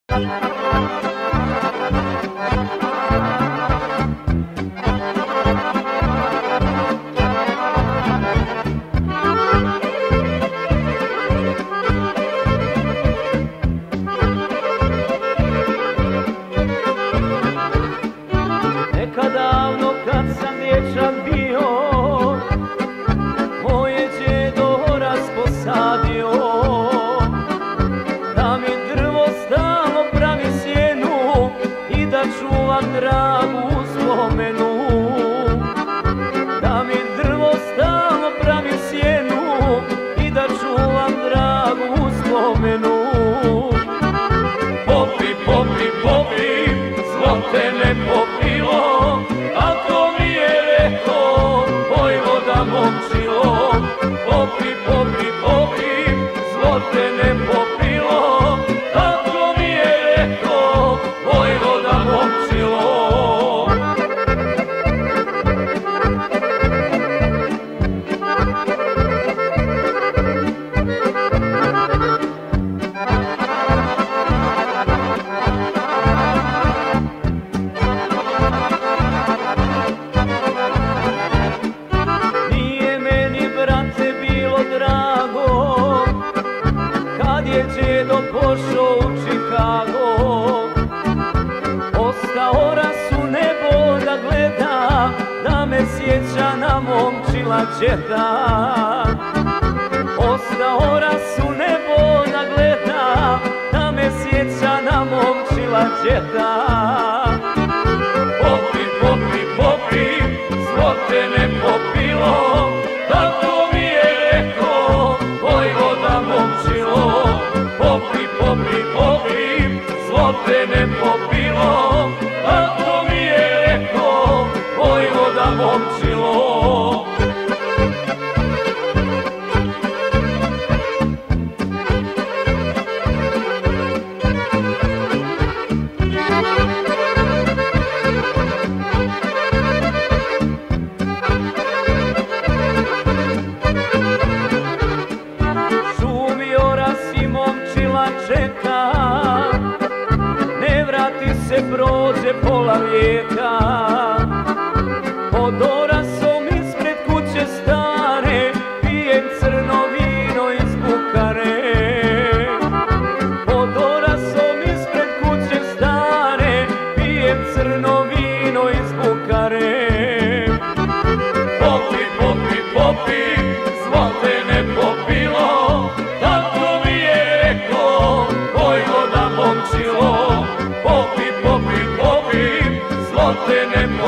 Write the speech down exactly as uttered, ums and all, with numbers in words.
Nekad davno kad sam dječak bio, moje djedo ras posadio, da mi drvo stalno pravi sjenu i da čuvam dragu uspomenu. Da mi drvo stalno pravi sjenu i da čuvam dragu uspomenu. Popi, popi, popi, zlo te ne popilo, ako mi je rekao vojvoda Momčilo. Popi, popi, popi, zlo te ne popilo, ako mi je rekao vojvoda Momčilo. Djedo pošao u Čikago, ostao ras u nebo da gleda, da me sjeća na Momčila džeda. Ostao ras u nebo da gleda, da me sjeća na Momčila džeda. Popi, popi, popi, zlo te ne popilo, tako mi je rekao vojvoda Momčilo. Popi, popi, popi, zlo te ne popilo, tako mi je rekao vojvoda Momčilo. Šumio ras i Momčila čeka, ne vrati se, prođe pola vijeka. Pod orasom ispred kuće stare, pijem crno vino iz bukare. Pod orasom ispred kuće stare, pijem crno vino iz bukare. Popi, popi, popi, zlo te ne popilo, tako mi je rekao vojvoda Momčilo. Popi, popi, popi, zlo te ne popilo.